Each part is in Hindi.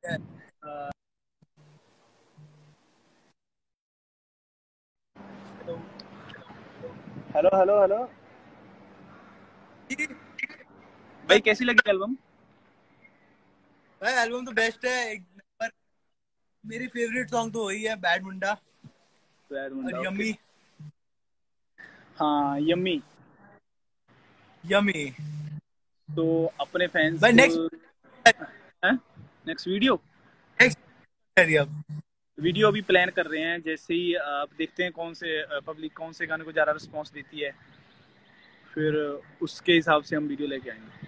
हेलो हेलो हेलो भाई, कैसी लगी एल्बम? भाई एल्बम तो बेस्ट है एक नंबर। मेरी फेवरेट सॉन्ग तो वही है, बैड मुंडा और यम्मी। हाँ, यम्मी। यम्मी तो अपने फैंस भाई। को नेक्स्ट वीडियो अभी प्लान कर रहे हैं। जैसे ही आप देखते हैं कौन से पब्लिक कौन से गाने को ज़्यादा रिस्पांस देती है, फिर उसके हिसाब से हम वीडियो लेके आएंगे।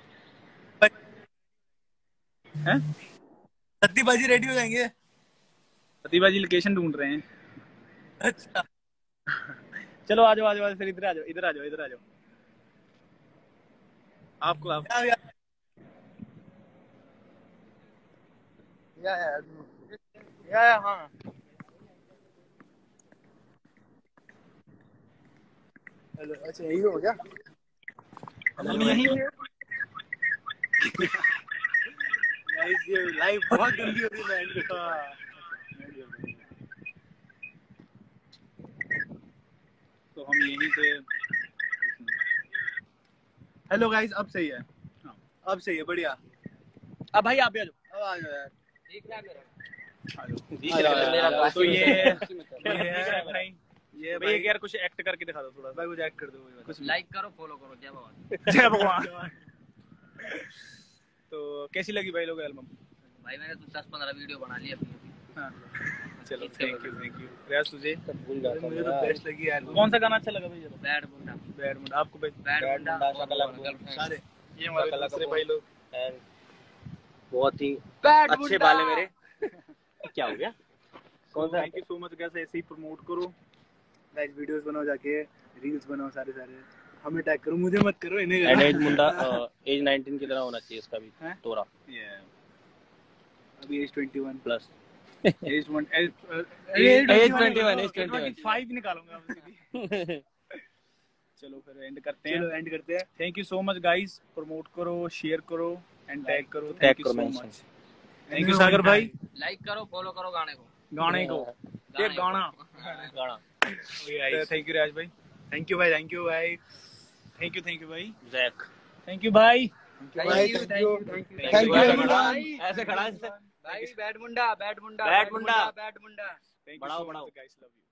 हैं? सत्तीबाजी रेडी हो जाएंगे। सतीबाजी लोकेशन ढूंढ रहे हैं। अच्छा चलो आ जाओ आ जाओ, फिर इधर आ जाओ इधर आ जाओ इधर आ जाओ। आपको आप या हाँ। हेलो, अच्छा यही हो क्या? हम यहीं पे। ये लाइव बहुत गंदी हो रही है। तो हम यहीं पे। हेलो गाइस, अब सही है। हाँ। अब सही है, बढ़िया। अब भाई आप भी आ जाओ। अब आ जाओ यार। तो ये भाई ये भाई यार कुछ एक्ट करके दिखा दो थोड़ा। भाई कुछ एक्ट कर दो। कुछ लाइक करो, फॉलो करो। जय भगवान। जय भगवान। तो कैसी लगी भाई लोग एल्बम? भाई मैंने तो 10-15 वीडियो बना ली अपनी। हाँ। चलो थैंक यू रियाज। तुझे मुझे तो बेस्ट लगी यार। कौन सा गाना अच्छा लगा भाई? चलो बैड मुंडा। बैड मुंडा। आपको भाई? बैड मुंडा सारे ये हमारे दूसरे भाई लोग बहुत ही अच्छे बाल है मेरे। क्या हो गया? कौन सा? Thank you so much. कैसे ऐसे ही प्रमोट करो गाइस, वीडियोस बनाओ, जाके रील्स बनाओ सारे हमें टैग करो, मुझे मत करो, इन्हें एज मुंडा एज 19 की तरह होना चाहिए इसका भी। तोरा अभी एज 21 प्लस एज 25 निकालूंगा चलो फिर एंड करते हैं। Thank you so much guys. Promote करो, शेयर करो एंड टैग करो। Thank you so much. Thank you Sagar भाई। लाइक करो, फॉलो करो गाने को। ये गाना। थैंक यू राज भाई। थैंक यू भाई। थैंक यू भाई। जैक। थैंक यू भाई। थैंक यू ऐसे खड़ा है भाई बैड मुंडा। बढ़ाओ। Guys love you.